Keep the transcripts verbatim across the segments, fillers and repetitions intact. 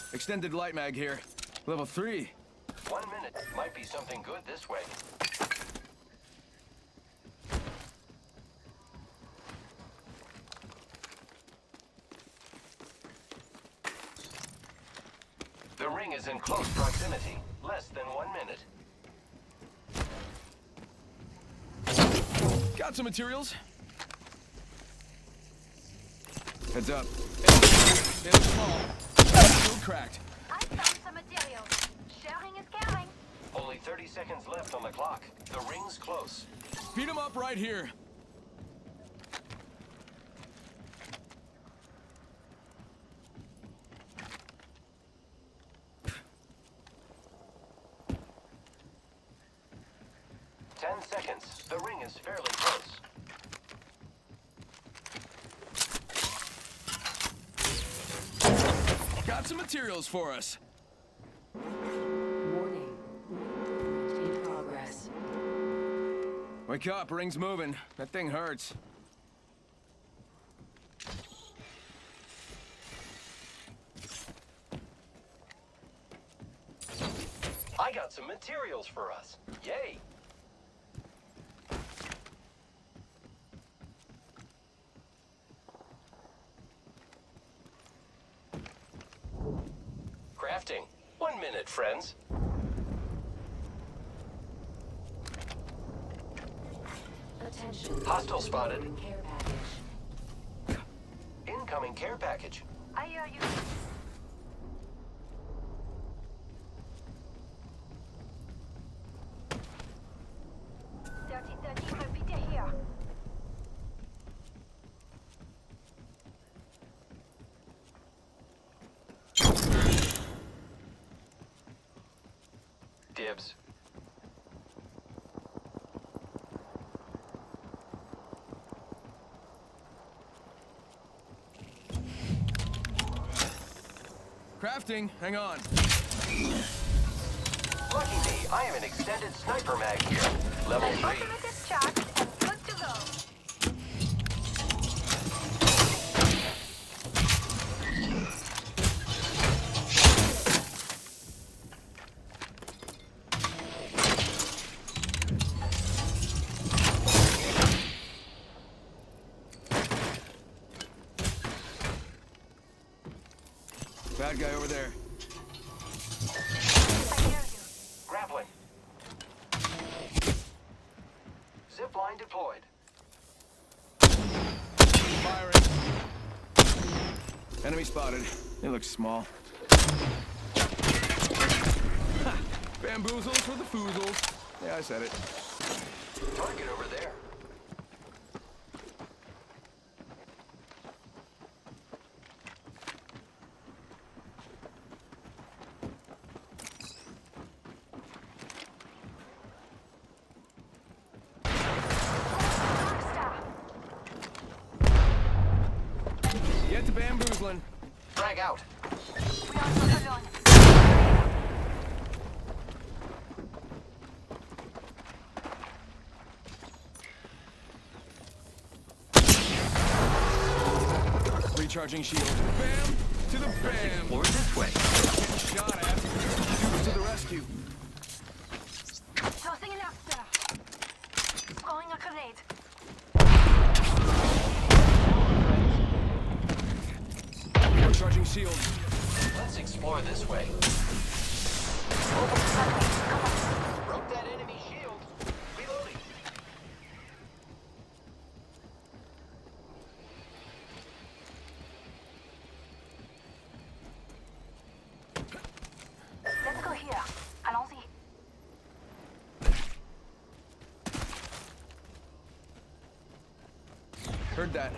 Extended light mag here. Level three. One minute might be something good this way. The ring is in close proximity. Less than one minute. Got some materials. Heads up. It looks small. Still cracked. I found some materials. Sharing is caring. Only thirty seconds left on the clock. The ring's close. Speed them up right here. Ten seconds. The ring is fairly close. Got some materials for us. Warning. In progress. Wake up, ring's moving. That thing hurts. I got some materials for us. Yay! Crafting. One minute, friends. Attention. Hostile spotted. Care package. Incoming care package. I hear you. thirty thirty, repeat here. Dibs. Crafting, hang on. Lucky me, I have an extended sniper mag here. Level My three. ultimate is charged and good to go. Bad guy over there. I hear you. Grappling. Zip line deployed. Firing. Enemy spotted. They look small. Ha! Bamboozles for the foozles. Yeah, I said it. Target over there. Get to bamboozling. Frag out. We are not alone. Recharging shield. Bam! To the bam! Explore this way. Getting shot at. Troops to the rescue. Tossing an after. Throwing a grenade. Recharging shield. Let's explore this way. Open the sunlight. Come on. Broke that enemy shield. Reloading. Let's go here. Allons-y. Heard that.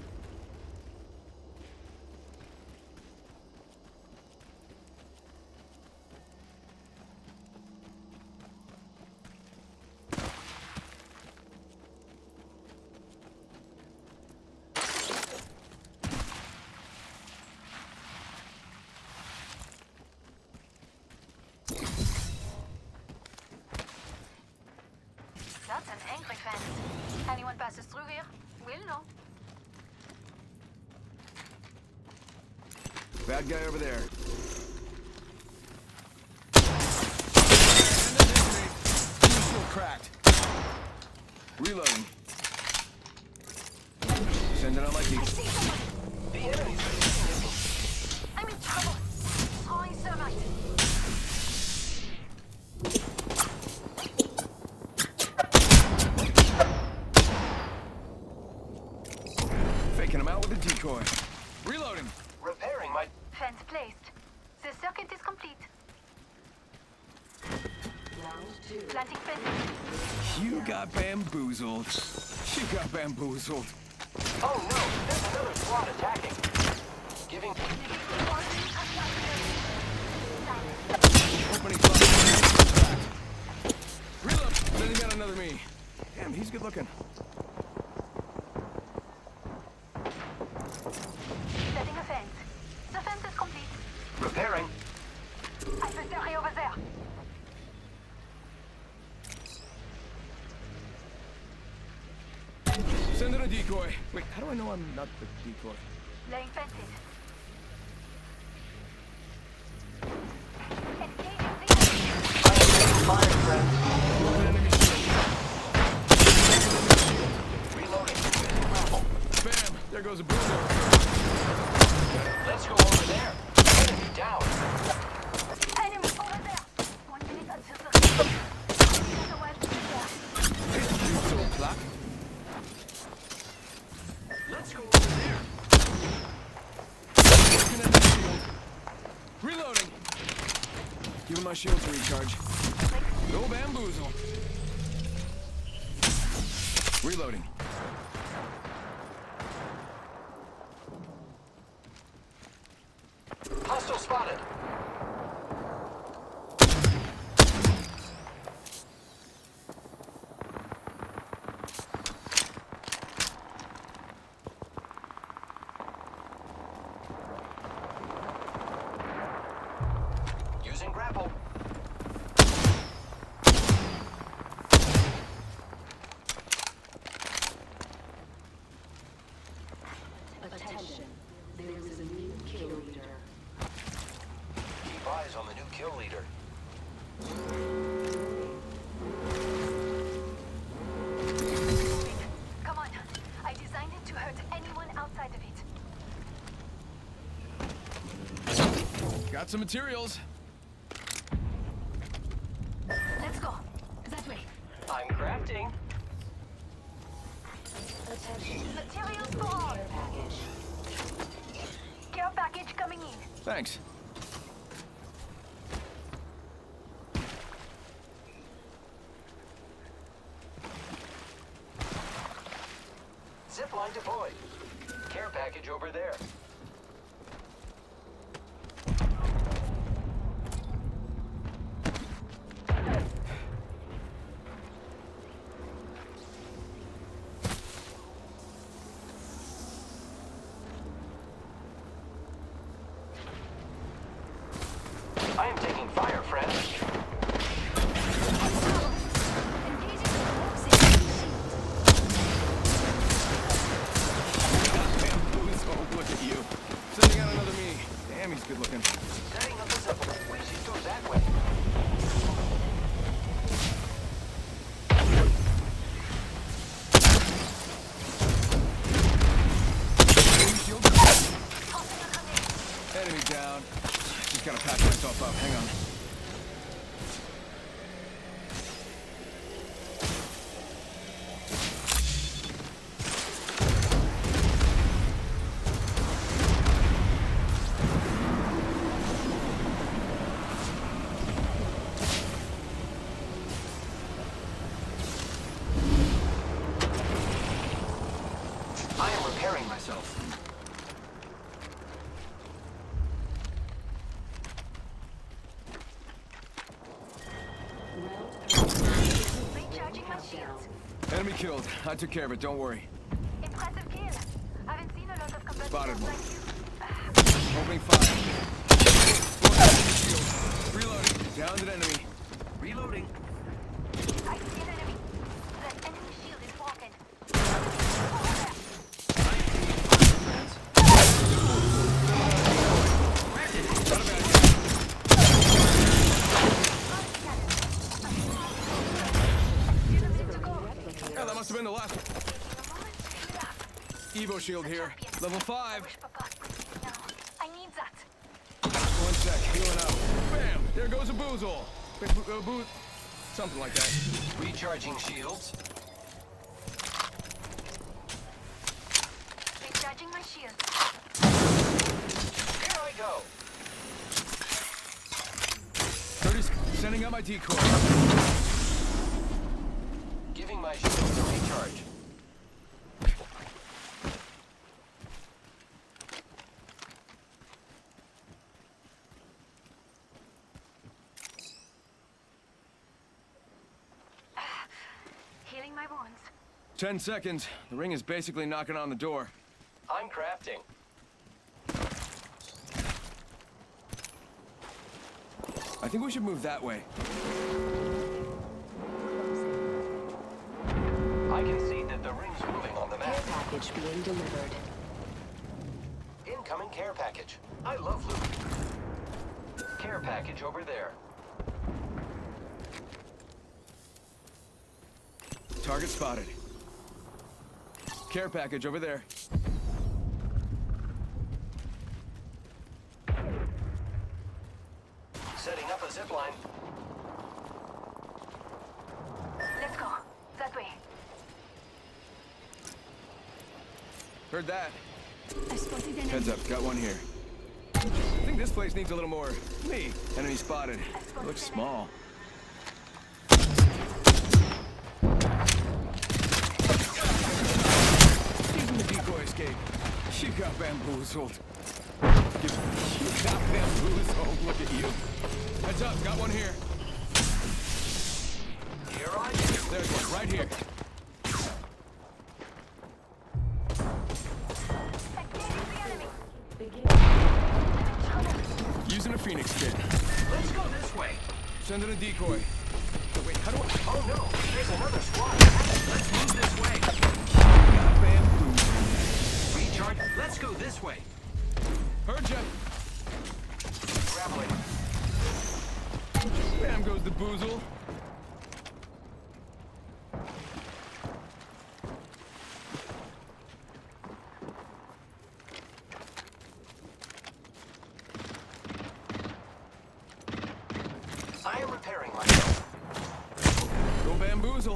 That's an angry fence. Anyone passes through here, we'll know. Bad guy over there. cracked. Reloading. Sending out my I teeth. see someone! The enemy's position I'm in trouble! Throwing thermite! Faking him out with a decoy. Reloading. is repairing my... Fence placed. The circuit is complete. Round two. Planting fence. You got bamboozled. She got bamboozled. Oh no, there's another squad attacking. Giving... Opening fire. Reload. Then he got another me. Damn, he's good looking. Setting a fence. The fence is complete. Repairing. Adversary over there. Send in a decoy. Wait, how do I know I'm not the decoy? Laying fences. Engaging the enemy. I am taking fire, friends. Open enemy shield. Reloading. Using grapple. Bam! There goes a bulldozer. Let's go over there. Enemy down. Enemy over there. One minute until the... There's a wild there. You so black. Let's go over there. Open enemy shield. Reloading. Giving my shield to recharge. No bamboozle. Reloading. Hostile spotted. Using grapple. Attention. There is a new kill leader. Keep eyes on the new kill leader. Come on. I designed it to hurt anyone outside of it. Got some materials. Let's go. That way. I'm crafting. Attention. Materials for all. Care package. Care package coming in. Thanks. Zipline deployed. Care package over there. I am taking fire, friends. Engaging the boxing. Bamboozle. Look at you. Sending out another me. Damn, he's good looking. Setting up a zipline. Wait, she goes that way. Enemy shield. Tossing a grenade. Enemy down. Just gotta patch myself up. Hang on. I am repairing myself. Recharging my shields. Enemy killed. I took care of it. Don't worry. Impressive kill. Haven't seen a lot of Spotted competitors one. like you. Opening fire. One enemy shield. Reloading. Downed an enemy. Reloading. I see an enemy. That enemy shield is broken. Over there. Not a bad guy. Evo shield here. Level five. Push Papa. No, I need that. One sec, healing up. Bam! There goes a boozle. Wait, bo- uh, boo- something like that. Recharging shields. Recharging my shield. Here I go. thirty, sending out my decoy. Giving my shields a recharge. Healing my wounds. Ten seconds. The ring is basically knocking on the door. I'm crafting. I think we should move that way. I can see that the ring's moving on the Care map. package being delivered. Incoming care package. I love loot. Care package over there. Target spotted. Care package over there. Setting up a zipline. Let's go. That way. Heard that. I spotted an Heads up, got one here. I think this place needs a little more me. Enemy spotted. It looks small. Even the decoy escape. She got bamboozled. You, you got bamboozled. Look at you. Heads up, got one here. Here I am. There's one, right here. Using a Phoenix kit. Let's go this way. Sending a decoy. Wait, how do I... Oh no, there's another squad. Let's move this way. Got bamboozled. Recharge. Let's go this way. Heard ya. Grappling. Bam goes the boozle. I am repairing myself. Go bamboozle.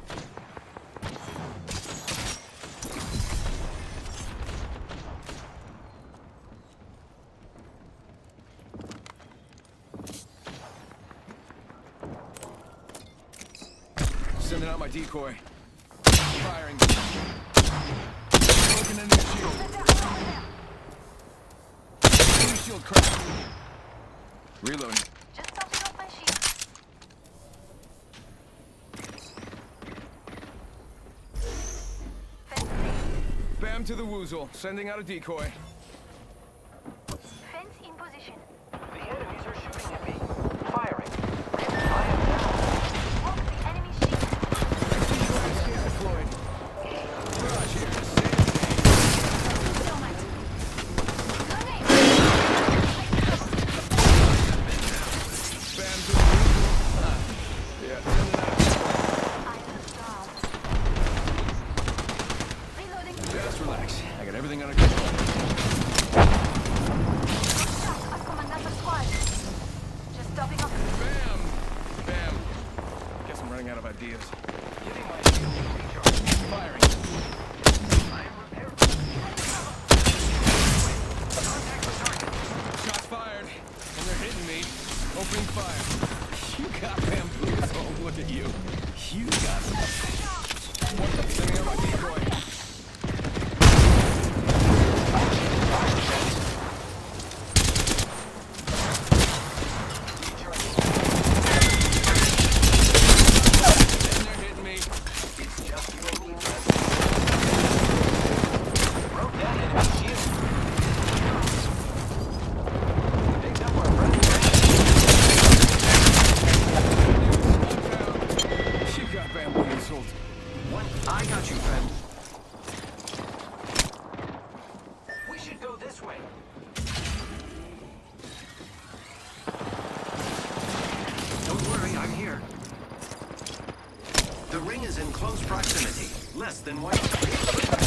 Sending out my decoy. Firing. Broken enemy shield. Enemy shield cracked. Reloading. Just topping off my shield. Fence safe. Bam to the woozle. Sending out a decoy. Fence in position. The enemies are shooting at me. Firing. I am down. Walk the enemy shield. Decoy escape deployed. Barrage here. Save, Helmet. Grenade. save. Bam to the woozle. Ah. Yeah, send it out. I was down. Reloading. Just relax. I got everything under control. Shot of Commander Squad. Just topping off. Bam! Bam. Guess I'm running out of ideas. Giving my shield a recharge. Firing. I am repairing. Shots fired. And they're hitting me. Opening fire. You got bamboozled. Look at you. You got them. Sending out my decoy. And they're hitting me. It's just you and me, friend. Broke that enemy shield. Picked up our friend. She got bamboozled. What? I got you, friend. We should go this way. Don't worry, I'm here. The ring is in close proximity. Less than one.